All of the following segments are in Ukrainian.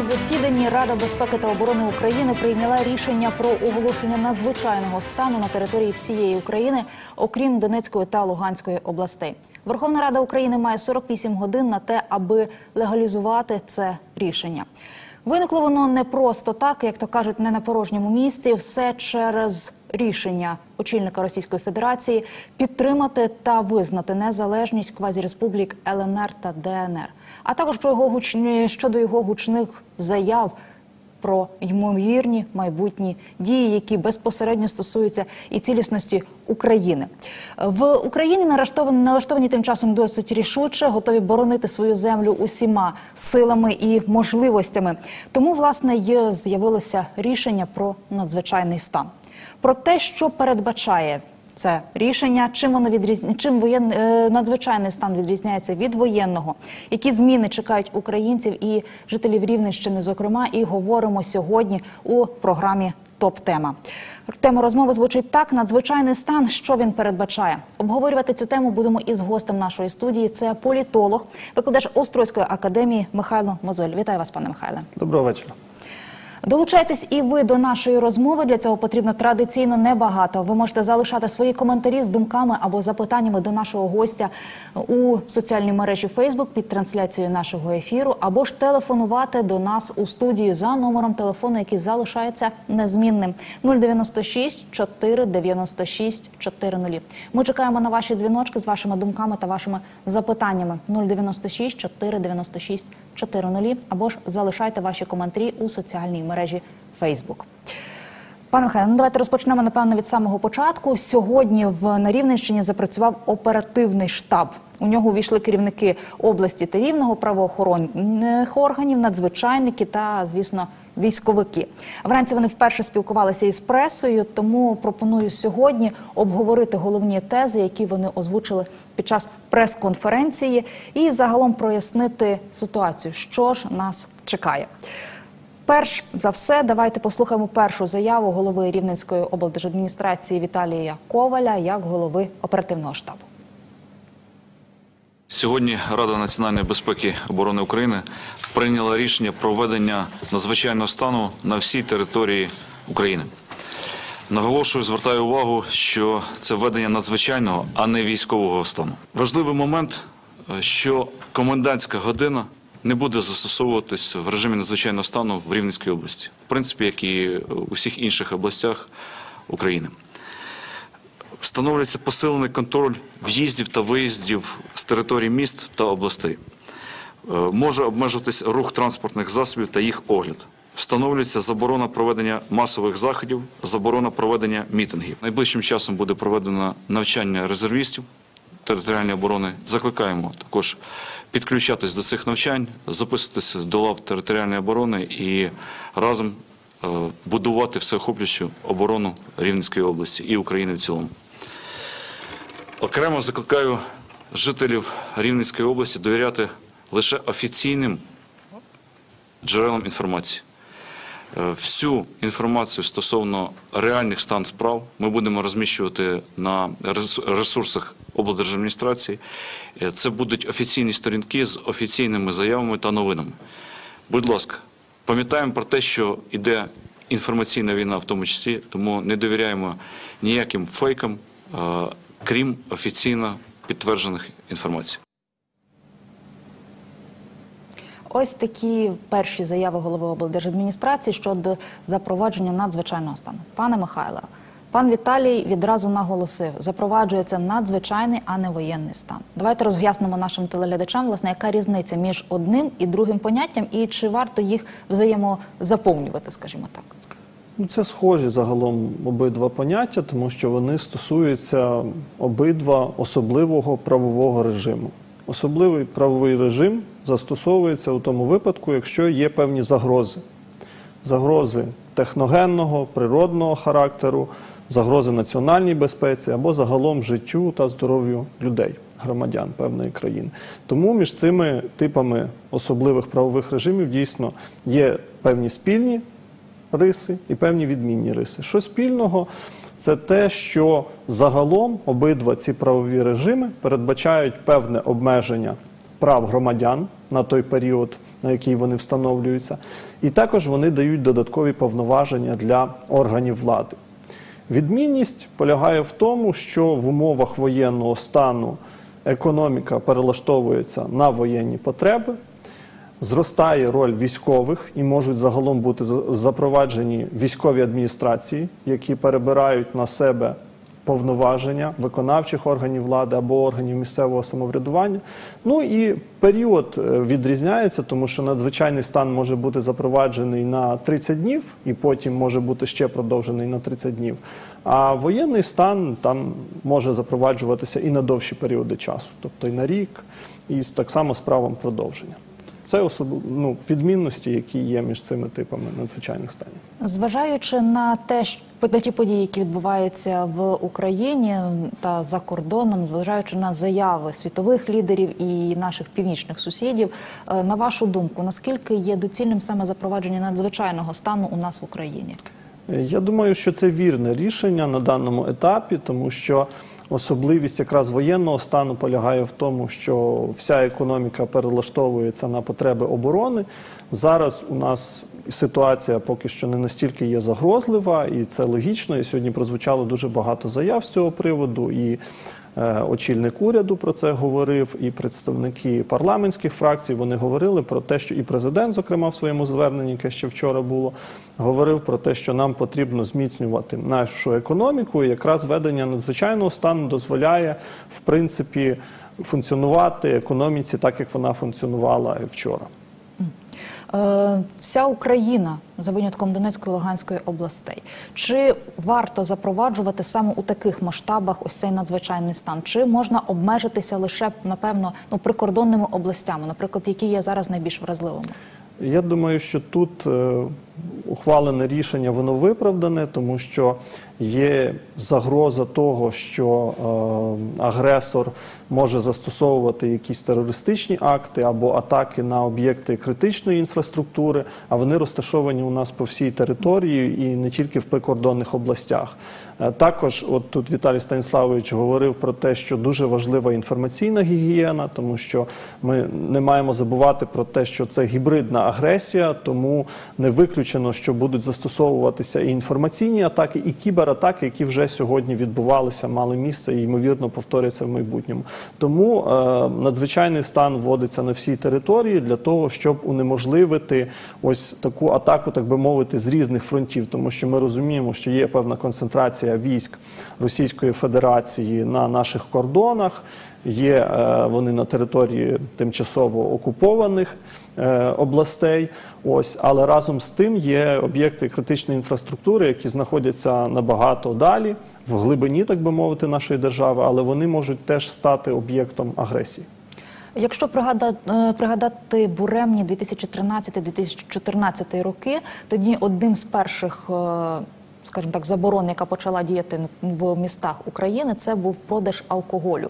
екстреному засіданні Рада безпеки та оборони України прийняла рішення про оголошення надзвичайного стану на території всієї України, окрім Донецької та Луганської областей. Верховна Рада України має 48 годин на те, аби легалізувати це рішення. Виникло воно не просто так, як то кажуть, не на порожньому місці, все через рішення очільника Російської Федерації підтримати та визнати незалежність квазіреспублік ЛНР та ДНР, а також про щодо його гучних заяв про ймовірні майбутні дії, які безпосередньо стосуються і цілісності України. В Україні налаштовані тим часом досить рішуче, готові боронити свою землю усіма силами і можливостями. Тому, власне, і з'явилося рішення про надзвичайний стан. Про те, що передбачає це рішення, чим надзвичайний стан відрізняється від воєнного, які зміни чекають українців і жителів Рівненщини, зокрема, і говоримо сьогодні у програмі «Топ-тема». Тема розмови звучить так: надзвичайний стан, що він передбачає? Обговорювати цю тему будемо із гостем нашої студії. Це політолог, викладач Острозької академії Михайло Мозоль. Вітаю вас, пане Михайле. Доброго вечора. Долучайтесь і ви до нашої розмови. Для цього потрібно традиційно небагато. Ви можете залишати свої коментарі з думками або запитаннями до нашого гостя у соціальній мережі Facebook під трансляцією нашого ефіру, або ж телефонувати до нас у студію за номером телефону, який залишається незмінним: 096 496 400. Ми чекаємо на ваші дзвіночки з вашими думками та вашими запитаннями: 096 496 400, або ж залишайте ваші коментарі у соціальній мережі Facebook. Пане Михайло, давайте розпочнемо, напевно, від самого початку. Сьогодні на Рівненщині запрацював оперативний штаб. У нього увійшли керівники області та Рівного, правоохоронних органів, надзвичайники та, звісно, військовики. Вранці вони вперше спілкувалися із пресою, тому пропоную сьогодні обговорити головні тези, які вони озвучили під час прес-конференції, і загалом прояснити ситуацію, що ж нас чекає. Перш за все, давайте послухаємо першу заяву голови Рівненської облдержадміністрації Віталія Коваля як голови оперативного штабу. Сьогодні Рада національної безпеки і оборони України прийняла рішення про введення надзвичайного стану на всій території України. Наголошую, звертаю увагу, що це введення надзвичайного, а не військового стану. Важливий момент, що комендантська година не буде застосовуватись в режимі надзвичайного стану в Рівненській області, в принципі, як і у всіх інших областях України. Встановлюється посилений контроль в'їздів та виїздів з території міст та областей. Може обмежуватись рух транспортних засобів та їх огляд. Встановлюється заборона проведення масових заходів, заборона проведення мітингів. Найближчим часом буде проведено навчання резервістів територіальної оборони. Закликаємо також підключатись до цих навчань, записуватися до лав територіальної оборони і разом будувати всеохоплюючу оборону Рівненської області і України в цілому. Окремо закликаю жителів Рівненської області довіряти лише офіційним джерелам інформації. Всю інформацію стосовно реальних стан справ ми будемо розміщувати на ресурсах облдержадміністрації. Це будуть офіційні сторінки з офіційними заявами та новинами. Будь ласка, пам'ятаємо про те, що йде інформаційна війна в тому числі, тому не довіряємо ніяким фейкам, крім офіційно підтверджених інформацій. Ось такі перші заяви голови облдержадміністрації щодо запровадження надзвичайного стану. Пане Михайло, пан Віталій відразу наголосив: запроваджується надзвичайний, а не воєнний стан. Давайте роз'яснимо нашим телеглядачам, власне, яка різниця між одним і другим поняттям, і чи варто їх взаємозаповнювати, скажімо так. Це схожі загалом обидва поняття, тому що вони стосуються обидва особливого правового режиму. Особливий правовий режим застосовується у тому випадку, якщо є певні загрози. Загрози техногенного, природного характеру, загрози національній безпеці або загалом життю та здоров'ю людей, громадян певної країни. Тому між цими типами особливих правових режимів дійсно є певні спільні риси і певні відмінні риси. Що спільного? Це те, що загалом обидва ці правові режими передбачають певне обмеження прав громадян на той період, на який вони встановлюються. І також вони дають додаткові повноваження для органів влади. Відмінність полягає в тому, що в умовах воєнного стану економіка перелаштовується на воєнні потреби, зростає роль військових і можуть загалом бути запроваджені військові адміністрації, які перебирають на себе повноваження виконавчих органів влади або органів місцевого самоврядування. Ну і період відрізняється, тому що надзвичайний стан може бути запроваджений на 30 днів і потім може бути ще продовжений на 30 днів. А воєнний стан там може запроваджуватися і на довші періоди часу, тобто і на рік, і так само з правом продовження. Це відмінності, які є між цими типами надзвичайних станів. Зважаючи на ті події, які відбуваються в Україні та за кордоном, зважаючи на заяви світових лідерів і наших північних сусідів, на вашу думку, наскільки є доцільним саме запровадження надзвичайного стану у нас в Україні? Я думаю, що це вірне рішення на даному етапі, тому що особливість якраз воєнного стану полягає в тому, що вся економіка перелаштовується на потреби оборони. Зараз у нас ситуація поки що не настільки є загрозлива, і це логічно. І сьогодні прозвучало дуже багато заяв з цього приводу, і очільник уряду про це говорив, і представники парламентських фракцій, вони говорили про те, що і президент, зокрема, в своєму зверненні, яке ще вчора було, говорив про те, що нам потрібно зміцнювати нашу економіку, і якраз введення надзвичайного стану дозволяє, в принципі, функціонувати економіці так, як вона функціонувала вчора. Вся Україна, за винятком Донецької і Луганської областей, чи варто запроваджувати саме у таких масштабах ось цей надзвичайний стан? Чи можна обмежитися лише, напевно, прикордонними областями, наприклад, які є зараз найбільш вразливими? Я думаю, що тут ухвалене рішення, воно виправдане, тому що є загроза того, що агресор може застосовувати якісь терористичні акти або атаки на об'єкти критичної інфраструктури, а вони розташовані у нас по всій території і не тільки в прикордонних областях. Також, от тут Віталій Станіславович говорив про те, що дуже важлива інформаційна гігієна, тому що ми не маємо забувати про те, що це гібридна агресія, тому не виключено, що будуть застосовуватися і інформаційні атаки, і кібератаки, які вже сьогодні відбувалися, мали місце і, ймовірно, повторяться в майбутньому. Тому надзвичайний стан вводиться на всій території для того, щоб унеможливити ось таку атаку, так би мовити, з різних фронтів, тому що ми розуміємо, що є певна концентрація військ Російської Федерації на наших кордонах, є вони на території тимчасово окупованих областей, але разом з тим є об'єкти критичної інфраструктури, які знаходяться набагато далі, в глибині, так би мовити, нашої держави, але вони можуть теж стати об'єктом агресії. Якщо пригадати буремні 2013-2014 роки, тоді одним з перших, скажімо так, заборон, яка почала діяти в містах України, це був продаж алкоголю.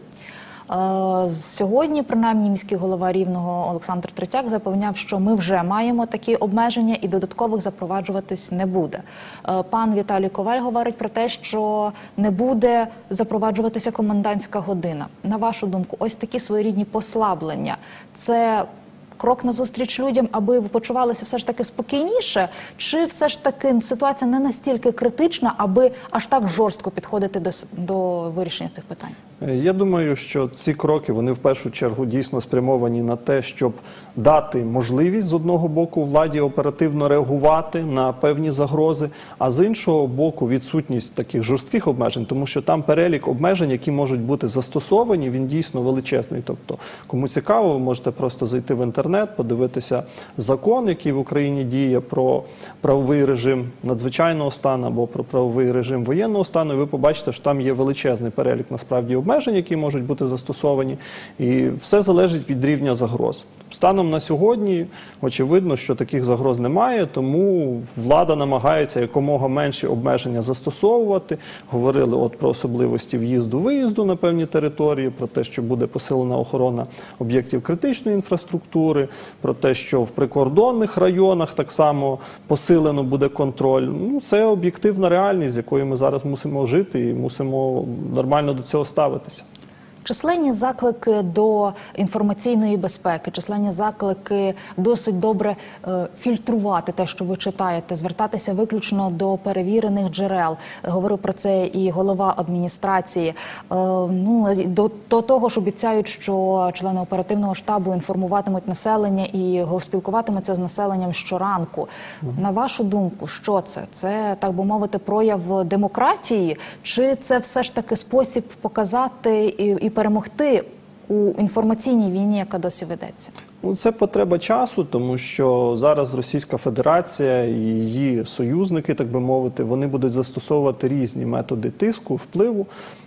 Сьогодні, принаймні, міський голова Рівного Олександр Третяк запевняв, що ми вже маємо такі обмеження і додаткових запроваджуватись не буде. Пан Віталій Коваль говорить про те, що не буде запроваджуватися комендантська година. На вашу думку, ось такі своєрідні послаблення – це крок назустріч людям, аби ви почувалися все ж таки спокійніше? Чи все ж таки ситуація не настільки критична, аби аж так жорстко підходити до вирішення цих питань? Я думаю, що ці кроки, вони в першу чергу дійсно спрямовані на те, щоб дати можливість з одного боку владі оперативно реагувати на певні загрози, а з іншого боку відсутність таких жорстких обмежень, тому що там перелік обмежень, які можуть бути застосовані, він дійсно величезний. Тобто, кому цікаво, ви можете просто зайти в інтернет, подивитися закон, який в Україні діє про правовий режим надзвичайного стану або про правовий режим воєнного стану, і ви побачите, що там є величезний перелік насправді обмежень, які можуть бути застосовані, і все залежить від рівня загроз. Станом на сьогодні, очевидно, що таких загроз немає, тому влада намагається якомога менші обмеження застосовувати. Говорили про особливості в'їзду-виїзду на певні території, про те, що буде посилена охорона об'єктів критичної інфраструктури, про те, що в прикордонних районах так само посилено буде контроль. Це об'єктивна реальність, з якою ми зараз мусимо жити і мусимо нормально до цього ставитися. Численні заклики до інформаційної безпеки, численні заклики досить добре фільтрувати те, що ви читаєте, звертатися виключно до перевірених джерел. Говорив про це і голова адміністрації. До того ж обіцяють, що члени оперативного штабу інформуватимуть населення і спілкуватимуться з населенням щоранку. На вашу думку, що це? Це, так би мовити, прояв демократії? Чи це все ж таки спосіб показати і перемогти у інформаційній війні, яка досі ведеться? Це потреба часу, тому що зараз Російська Федерація і її союзники, так би мовити, вони будуть застосовувати різні методи тиску, впливу.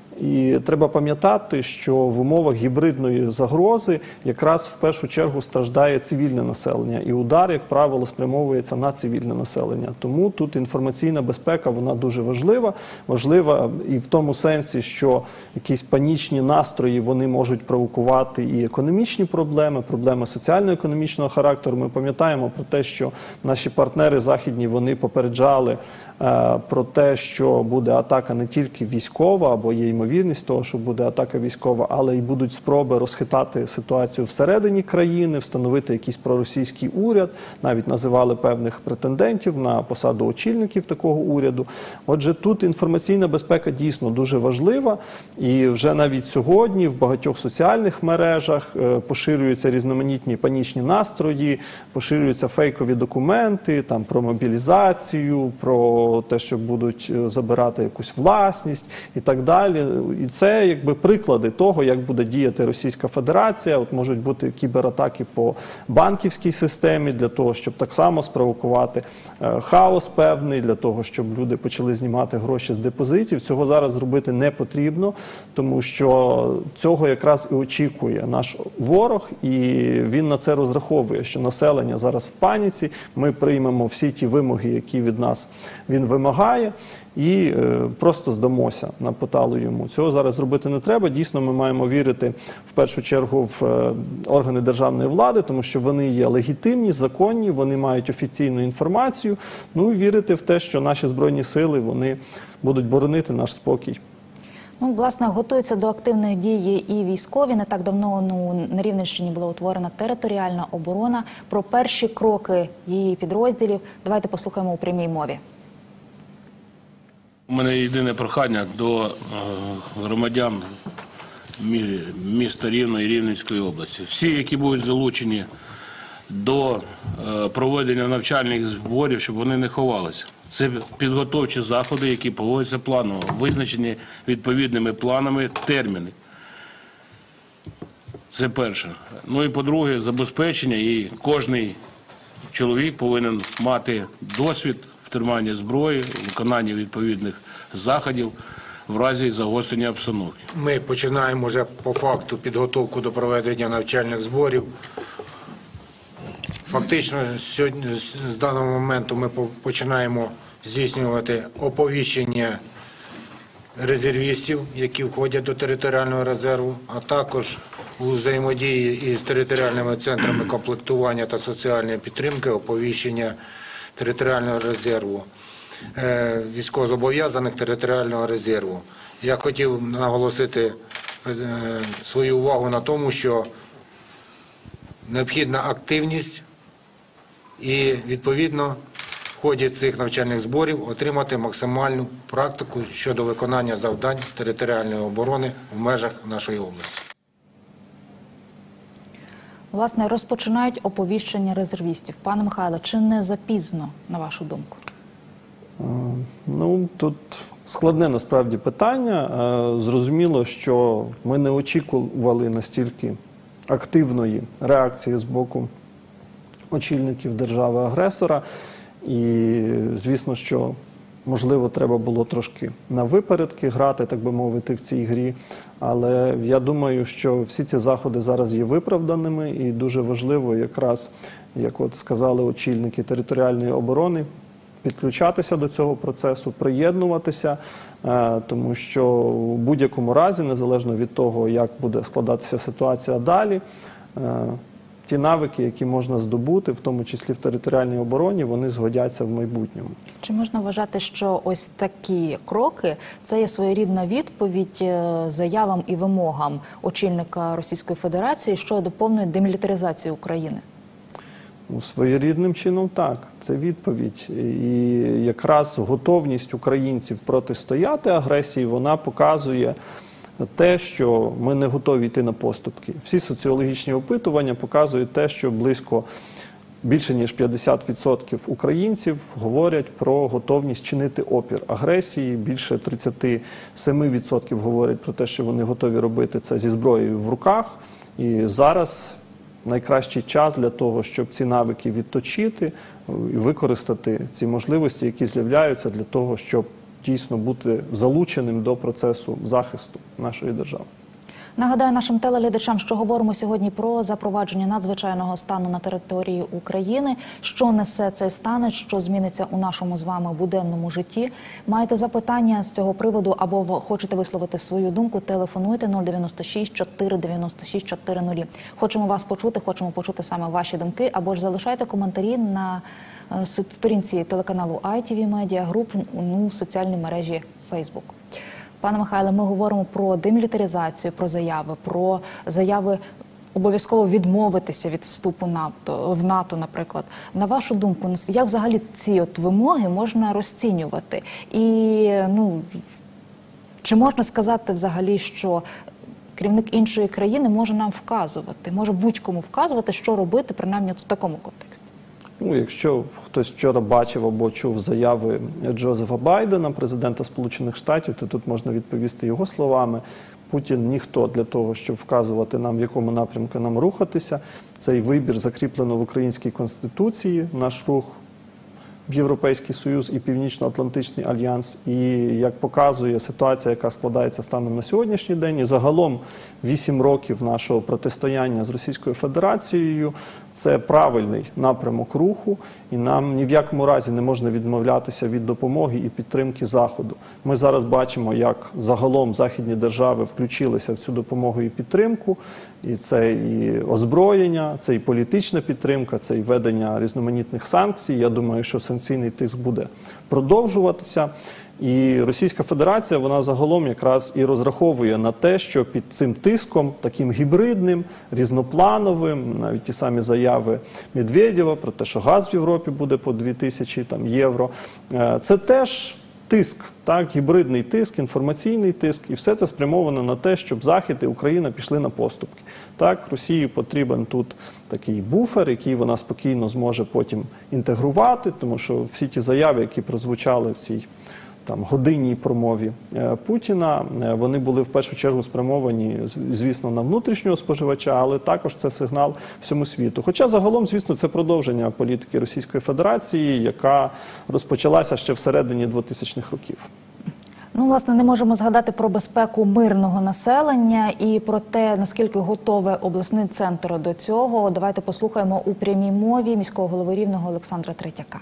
І треба пам'ятати, що в умовах гібридної загрози якраз в першу чергу страждає цивільне населення. І удар, як правило, спрямовується на цивільне населення. Тому тут інформаційна безпека, вона дуже важлива. Важлива і в тому сенсі, що якісь панічні настрої, вони можуть провокувати і економічні проблеми, проблеми соціально-економічного характеру. Ми пам'ятаємо про те, що наші партнери західні, вони попереджали про те, що буде атака не тільки військова, або є ймовірність того, що буде атака військова, але й будуть спроби розхитати ситуацію всередині країни, встановити якийсь проросійський уряд, навіть називали певних претендентів на посаду очільників такого уряду. Отже, тут інформаційна безпека дійсно дуже важлива, і вже навіть сьогодні в багатьох соціальних мережах поширюються різноманітні панічні настрої, поширюються фейкові документи там, про мобілізацію, про те, що будуть забирати якусь власність і так далі. І це якби приклади того, як буде діяти Російська Федерація. От можуть бути кібератаки по банківській системі для того, щоб так само спровокувати хаос певний, для того, щоб люди почали знімати гроші з депозитів. Цього зараз зробити не потрібно, тому що цього якраз і очікує наш ворог, і він на це розраховує, що населення зараз в паніці, ми приймемо всі ті вимоги, які від нас він вимагає, і просто здамося на поталу йому. Цього зараз зробити не треба. Дійсно, ми маємо вірити в першу чергу в органи державної влади, тому що вони є легітимні, законні, вони мають офіційну інформацію. Ну і вірити в те, що наші Збройні сили, вони будуть боронити наш спокій. Власне, готуються до активних дій і військові. Не так давно на Рівненщині була утворена територіальна оборона. Про перші кроки її підрозділів давайте послухаємо у прямій мові. У мене єдине прохання до громадян міста Рівного і Рівненської області. Всі, які будуть залучені до проведення навчальних зборів, щоб вони не ховалися. Це підготовчі заходи, які проводяться планово, визначені відповідними планами терміни. Це перше. Ну і по-друге, забезпечення, і кожний чоловік повинен мати досвід в триманні зброї, виконанні відповідних заходів в разі загострення обстановки. Ми починаємо вже по факту підготовку до проведення навчальних зборів. Фактично, сьогодні, з даного моменту ми починаємо здійснювати оповіщення резервістів, які входять до територіального резерву, а також у взаємодії із територіальними центрами комплектування та соціальної підтримки оповіщення територіального резерву, військовозобов'язаних територіального резерву. Я хотів наголосити свою увагу на тому, що необхідна активність і, відповідно, в ході цих навчальних зборів отримати максимальну практику щодо виконання завдань територіальної оборони в межах нашої області. Власне, розпочинають оповіщення резервістів. Пане Михайле, чи не запізно, на вашу думку? Тут складне насправді питання. Зрозуміло, що ми не очікували настільки активної реакції з боку очільників держави-агресора. І, звісно, що, можливо, треба було трошки на випередки грати, так би мовити, в цій грі. Але я думаю, що всі ці заходи зараз є виправданими і дуже важливо якраз, як от сказали очільники територіальної оборони, підключатися до цього процесу, приєднуватися, тому що в будь-якому разі, незалежно від того, як буде складатися ситуація далі, ті навики, які можна здобути, в тому числі в територіальній обороні, вони згодяться в майбутньому. Чи можна вважати, що ось такі кроки – це є своєрідна відповідь заявам і вимогам очільника Російської Федерації щодо повної демілітаризації України? Своєрідним чином так, це відповідь. І якраз готовність українців протистояти агресії, вона показує те, що ми не готові йти на поступки. Всі соціологічні опитування показують те, що більше ніж 50% українців говорять про готовність чинити опір агресії, більше 37% говорять про те, що вони готові робити це зі зброєю в руках. І зараз найкращий час для того, щоб ці навики відточити і використати ці можливості, які з'являються для того, щоб дійсно бути залученим до процесу захисту нашої держави. Нагадаю нашим телеглядачам, що говоримо сьогодні про запровадження надзвичайного стану на території України. Що несе цей стан, що зміниться у нашому з вами буденному житті. Маєте запитання з цього приводу або хочете висловити свою думку, телефонуйте 096 496 400. Хочемо вас почути, хочемо почути саме ваші думки, або ж залишайте коментарі на сторінці телеканалу ITV Media Group у соціальній мережі Facebook. Пане Михайле, ми говоримо про демілітаризацію, про заяви обов'язково відмовитися від вступу в НАТО, наприклад. На вашу думку, як взагалі ці вимоги можна розцінювати? І чи можна сказати взагалі, що керівник іншої країни може нам вказувати, може будь-кому вказувати, що робити, принаймні в такому контексті? Якщо хтось вчора бачив або чув заяви Джозефа Байдена, президента Сполучених Штатів, то тут можна відповісти його словами. Путін ніхто для того, щоб вказувати нам, в якому напрямку нам рухатися. Цей вибір закріплено в Українській Конституції, наш рух в Європейський Союз і Північно-Атлантичний альянс. І, як показує ситуація, яка складається станом на сьогоднішній день, і загалом 8 років нашого протистояння з Російською Федерацією, це правильний напрямок руху, і нам ні в якому разі не можна відмовлятися від допомоги і підтримки Заходу. Ми зараз бачимо, як загалом західні держави включилися в цю допомогу і підтримку, і це і озброєння, це і політична підтримка, це і введення різноманітних санкцій. Я думаю, що санкційний тиск буде продовжуватися. І Російська Федерація, вона загалом якраз і розраховує на те, що під цим тиском, таким гібридним, різноплановим, навіть ті самі заяви Медведєва про те, що газ в Європі буде по 2000 євро, це теж тиск, гібридний тиск, інформаційний тиск, і все це спрямовано на те, щоб Захід і Україна пішли на поступки. Росії потрібен тут такий буфер, який вона спокійно зможе потім інтегрувати, тому що всі ті заяви, які прозвучали в цій годинній промові Путіна, вони були в першу чергу спрямовані, звісно, на внутрішнього споживача, але також це сигнал всьому світу. Хоча загалом, звісно, це продовження політики Російської Федерації, яка розпочалася ще всередині 2000-х років. Власне, не можемо згадати про безпеку мирного населення і про те, наскільки готовий обласний центр до цього. Давайте послухаємо у прямій мові міського голови Рівного Олександра Третьяка.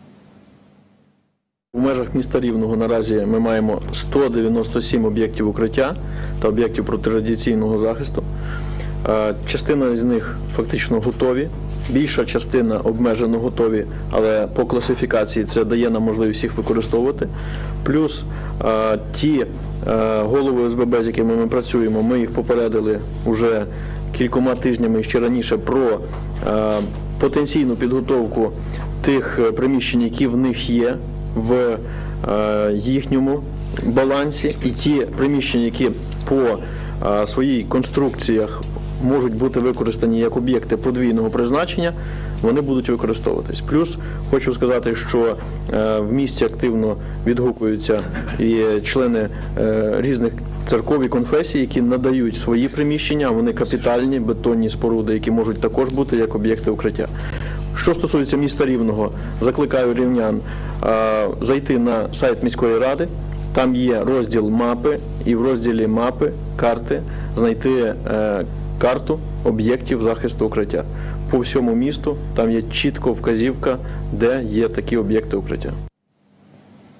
У межах міста Рівного наразі ми маємо 197 об'єктів укриття та об'єктів протирадіаційного захисту. Частина з них фактично готові, більша частина обмежено готові, але по класифікації це дає нам можливість їх використовувати. Плюс ті голови ОСББ, з якими ми працюємо, ми їх попередили вже кількома тижнями ще раніше про потенційну підготовку тих приміщень, які в них є в їхньому балансі, і ті приміщення, які по своїй конструкціях можуть бути використані як об'єкти подвійного призначення, вони будуть використовуватись. Плюс хочу сказати, що в місті активно відгукуються і члени різних церков і конфесій, які надають свої приміщення, вони капітальні, бетонні споруди, які можуть також бути як об'єкти укриття. Що стосується міста Рівного, закликаю рівнян зайти на сайт міської ради, там є розділ мапи, і в розділі мапи, карти, знайти карту об'єктів захисту укриття. По всьому місту там є чітко вказівка, де є такі об'єкти укриття.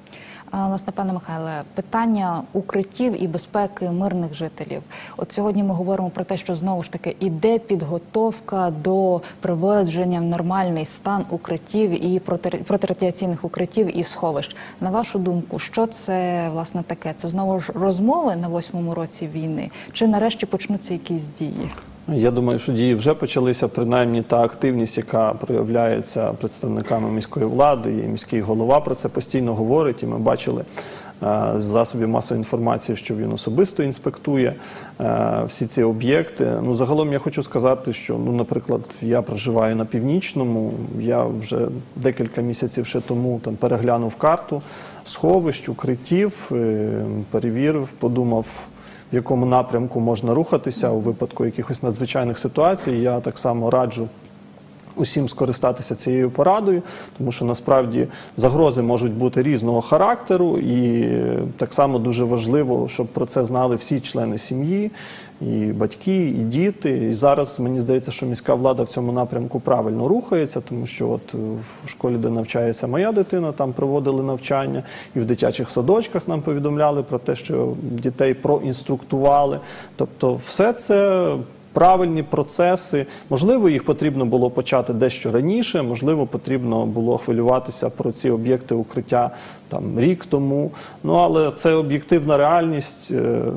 Власне, пане Михайле, питання укриттів і безпеки мирних жителів. От сьогодні ми говоримо про те, що знову ж таки іде підготовка до приводження в нормальний стан укриттів і протирадіаційних укриттів і сховищ. На вашу думку, що це, власне, таке? Це знову ж розмови на 8-му році війни? Чи нарешті почнуться якісь дії? Я думаю, що дії вже почалися, принаймні та активність, яка проявляється представниками міської влади, і міський голова про це постійно говорить, і ми бачили з засобів масової інформації, що він особисто інспектує всі ці об'єкти. Ну, загалом я хочу сказати, що, наприклад, я проживаю на Північному, я вже декілька місяців ще тому там переглянув карту сховищ, укриттів, перевірив, подумав, в якому напрямку можна рухатися у випадку якихось надзвичайних ситуацій. Я так само раджу усім скористатися цією порадою, тому що насправді загрози можуть бути різного характеру, і так само дуже важливо, щоб про це знали всі члени сім'ї, і батьки, і діти. І зараз, мені здається, що міська влада в цьому напрямку правильно рухається, тому що от в школі, де навчається моя дитина, там проводили навчання, і в дитячих садочках нам повідомляли про те, що дітей проінструктували. Тобто все це правильні процеси. Можливо, їх потрібно було почати дещо раніше, можливо, потрібно було хвилюватися про ці об'єкти укриття там рік тому. Ну, але це об'єктивна реальність,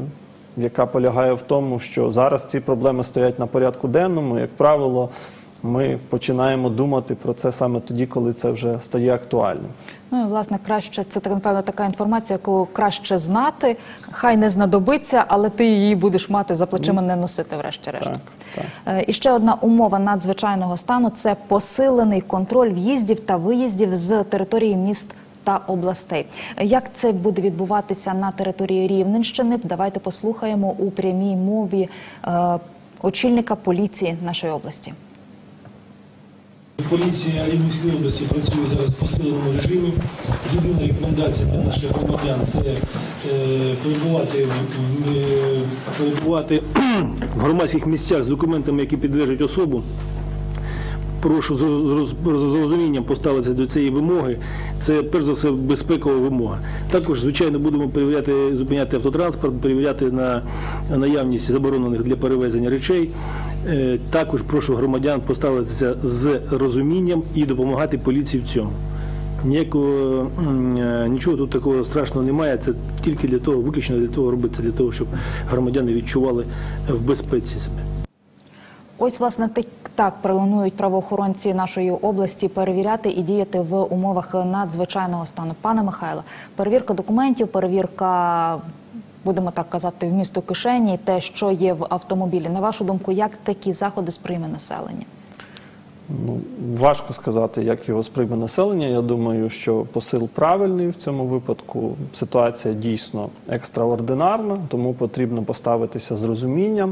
яка полягає в тому, що зараз ці проблеми стоять на порядку денному. Як правило, ми починаємо думати про це саме тоді, коли це вже стає актуальним. Ну і, власне, краще, це, напевно, така інформація, яку краще знати, хай не знадобиться, але ти її будеш мати за плечима, не носити врешті-решт. Так. І ще одна умова надзвичайного стану – це посилений контроль в'їздів та виїздів з території міст та областей. Як це буде відбуватися на території Рівненщини? Давайте послухаємо у прямій мові очільника поліції нашої області. Поліція Рівненської області працює зараз в посиленому режимі. Єдина рекомендація для наших громадян – це перебувати в громадських місцях з документами, які підтверджують особу. Прошу з розумінням поставитися до цієї вимоги. Це, перш за все, безпекова вимога. Також, звичайно, будемо перевіряти, зупиняти автотранспорт, перевіряти на наявність заборонених для перевезення речей. Також прошу громадян поставитися з розумінням і допомагати поліції в цьому. Нічого тут такого страшного немає, це тільки для того, виключно для того робиться, для того, щоб громадяни відчували в безпеці себе. Ось, власне, так планують правоохоронці нашої області перевіряти і діяти в умовах надзвичайного стану. Пане Михайло, перевірка документів, перевірка, будемо так казати, вмісту кишені, те, що є в автомобілі. На вашу думку, як такі заходи сприйме населення? Ну, важко сказати, як його сприйме населення. Я думаю, що посил правильний в цьому випадку. Ситуація дійсно екстраординарна, тому потрібно поставитися з розумінням.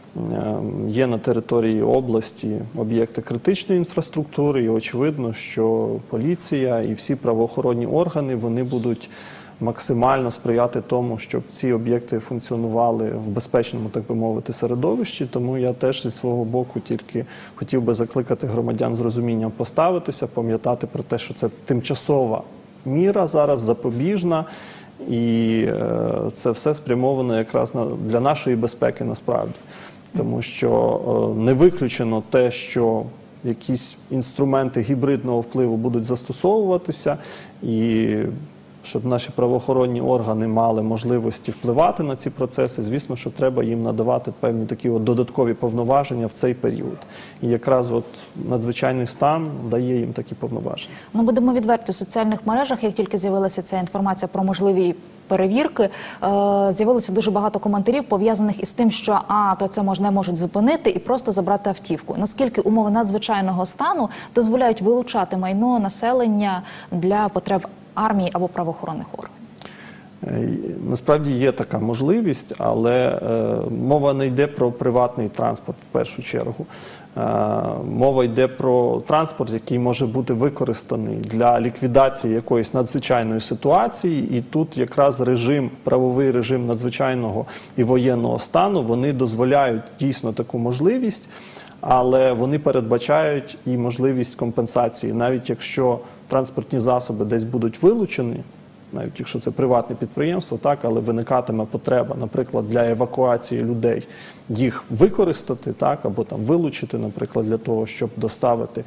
Є на території області об'єкти критичної інфраструктури, і очевидно, що поліція і всі правоохоронні органи, вони будуть максимально сприяти тому, щоб ці об'єкти функціонували в безпечному, так би мовити, середовищі. Тому я теж зі свого боку тільки хотів би закликати громадян з розумінням поставитися, пам'ятати про те, що це тимчасова міра зараз, запобіжна, і це все спрямовано якраз для нашої безпеки насправді. Тому що не виключено те, що якісь інструменти гібридного впливу будуть застосовуватися, і щоб наші правоохоронні органи мали можливості впливати на ці процеси, звісно, що треба їм надавати певні такі додаткові повноваження в цей період. І якраз надзвичайний стан дає їм такі повноваження. Ну, будемо відверті, в соціальних мережах, як тільки з'явилася ця інформація про можливі перевірки, з'явилося дуже багато коментарів, пов'язаних із тим, що то це не можуть зупинити і просто забрати автівку. Наскільки умови надзвичайного стану дозволяють вилучати майно населення для потреб армії або правоохоронних органів? Насправді є така можливість, але мова не йде про приватний транспорт в першу чергу. Мова йде про транспорт, який може бути використаний для ліквідації якоїсь надзвичайної ситуації. І тут якраз правовий режим надзвичайного і воєнного стану, вони дозволяють дійсно таку можливість, але вони передбачають і можливість компенсації. Навіть якщо транспортні засоби десь будуть вилучені навіть якщо це приватне підприємство, так, але виникатиме потреба, наприклад, для евакуації людей, їх використати, так, або там вилучити, наприклад, для того, щоб доставити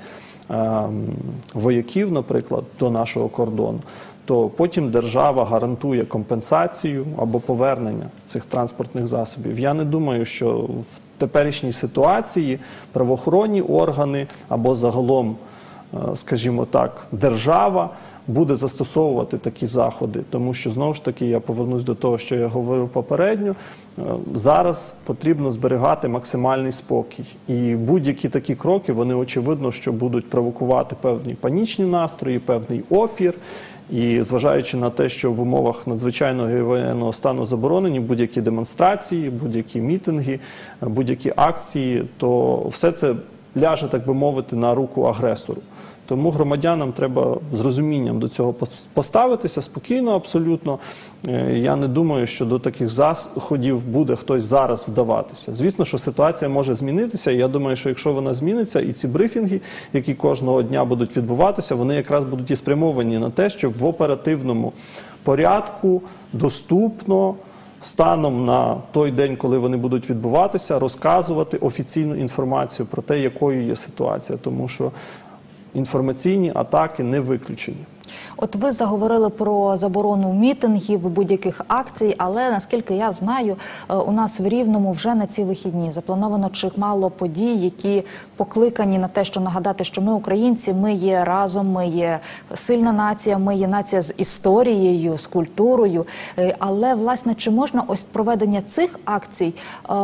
вояків, наприклад, до нашого кордону, то потім держава гарантує компенсацію або повернення цих транспортних засобів. Я не думаю, що в теперішній ситуації правоохоронні органи або загалом, скажімо так, держава буде застосовувати такі заходи. Тому що, знову ж таки, я повернусь до того, що я говорив попередньо, зараз потрібно зберігати максимальний спокій. І будь-які такі кроки, вони очевидно, що будуть провокувати певні панічні настрої, певний опір. І зважаючи на те, що в умовах надзвичайного і воєнного стану заборонені будь-які демонстрації, будь-які мітинги, будь-які акції, то все це ляже, так би мовити, на руку агресору. Тому громадянам треба з розумінням до цього поставитися, спокійно абсолютно. Я не думаю, що до таких заходів буде хтось зараз вдаватися. Звісно, що ситуація може змінитися, і я думаю, що якщо вона зміниться, і ці брифінги, які кожного дня будуть відбуватися, вони якраз будуть і спрямовані на те, щоб в оперативному порядку, доступно, станом на той день, коли вони будуть відбуватися, розказувати офіційну інформацію про те, якою є ситуація. Тому що інформаційні атаки не виключені. От ви заговорили про заборону мітингів, будь-яких акцій, але, наскільки я знаю, у нас в Рівному вже на ці вихідні заплановано чимало подій, які покликані на те, що нагадати, що ми українці, ми є разом, ми є сильна нація, ми є нація з історією, з культурою. Але, власне, чи можна ось проведення цих акцій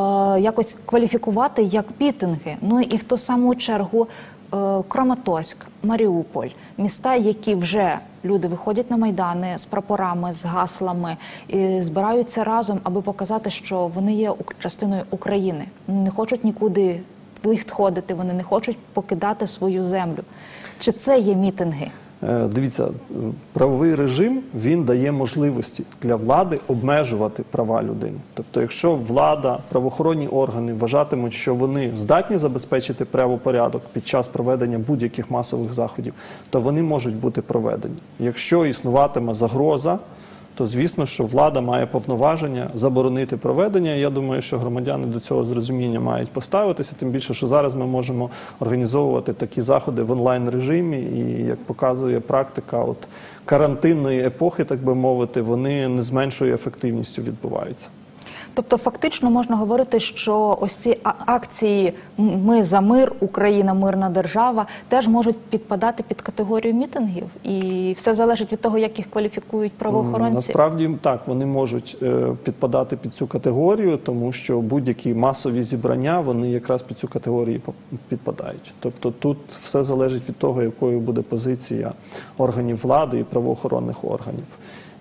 якось кваліфікувати як мітинги? Ну і в ту саму чергу Краматорськ, Маріуполь, міста, які вже люди виходять на майдани з прапорами, з гаслами, і збираються разом, аби показати, що вони є частиною України. Не хочуть нікуди відходити, вони не хочуть покидати свою землю. Чи це є мітинги? Дивіться, правовий режим, він дає можливості для влади обмежувати права людини. Тобто, якщо влада, правоохоронні органи вважатимуть, що вони здатні забезпечити правопорядок під час проведення будь-яких масових заходів, то вони можуть бути проведені. Якщо існуватиме загроза, то звісно, що влада має повноваження заборонити проведення. Я думаю, що громадяни до цього з розумінням мають поставитися, тим більше, що зараз ми можемо організовувати такі заходи в онлайн-режимі, і, як показує практика от карантинної епохи, так би мовити, вони не з меншою ефективністю відбуваються. Тобто фактично можна говорити, що ось ці акції «Ми за мир», «Україна – мирна держава» теж можуть підпадати під категорію мітингів? І все залежить від того, як їх кваліфікують правоохоронці? Насправді так, вони можуть підпадати під цю категорію, тому що будь-які масові зібрання, вони якраз під цю категорію підпадають. Тобто тут все залежить від того, якою буде позиція органів влади і правоохоронних органів.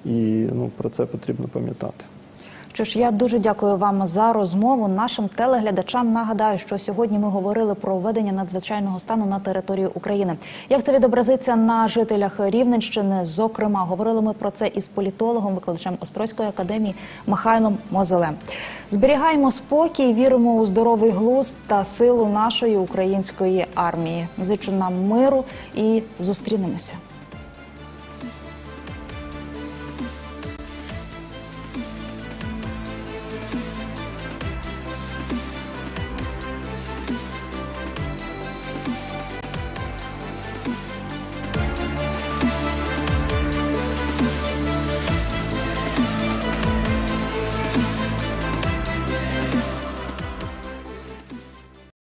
І про це потрібно пам'ятати. Що ж, я дуже дякую вам за розмову. Нашим телеглядачам нагадаю, що сьогодні ми говорили про введення надзвичайного стану на території України. Як це відобразиться на жителях Рівненщини? Зокрема, говорили ми про це із політологом, викладачем Острозької академії Михайлом Мозелем. Зберігаємо спокій, віримо у здоровий глузд та силу нашої української армії. Зичу нам миру і зустрінемося.